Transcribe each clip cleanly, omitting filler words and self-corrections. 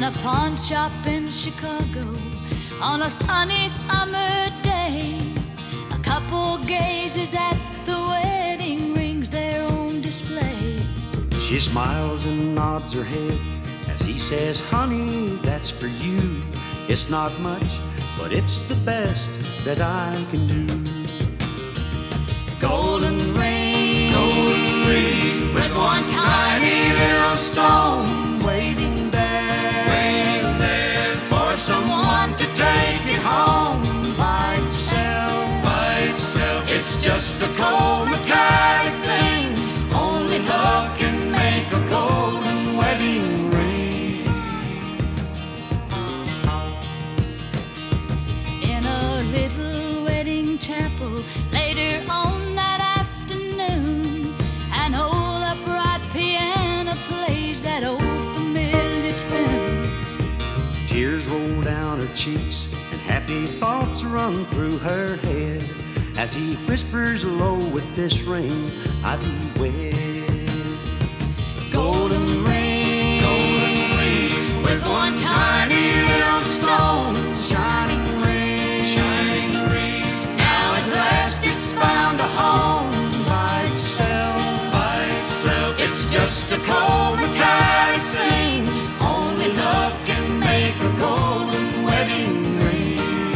in a pawn shop in Chicago on a sunny summer day. A couple gazes at the wedding rings there on display. She smiles and nods her head as he says, "Honey, that's for you. It's not much, but it's the best that I can do." Golden ring with one tiny little stone waiting there for someone to take it home by itself. It's just a cold metallic thing. Only love can make a golden wedding ring. In a little wedding chapel later on that afternoon, an old upright piano plays that old familiar tune. Tears roll down her cheeks and happy thoughts run through her head as he whispers low, "With this ring I thee wed." Golden ring with one tiny little stone, shining ring. Now at last it's found a home by itself. It's just a cold metallic thing. Only love can make a golden wedding ring.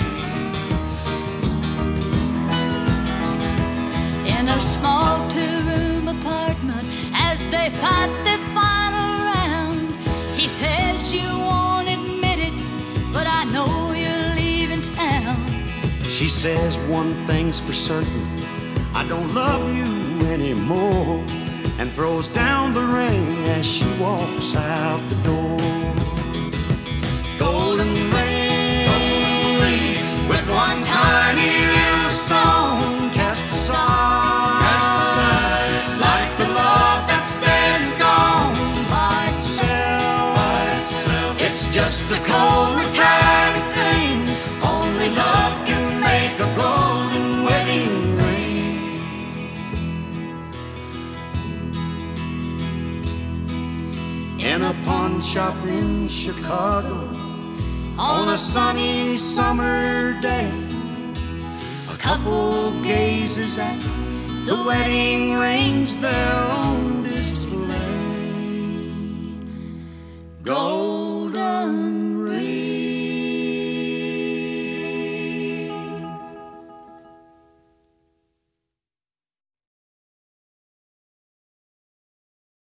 In a small two-room apartment, as they fight their final round, he says, "You won't admit it, but I know you're leaving town." She says, "One thing's for certain, I don't love you anymore," and throws down the ring as she walks out the door. Golden ring with one tiny little stone cast aside, like the love that's dead and gone by itself. It's just a cold metallic thing. Only love can make a golden wedding ring. In a pawn shop in Chicago on a sunny summer day, a couple gazes at the wedding rings there on display. Gold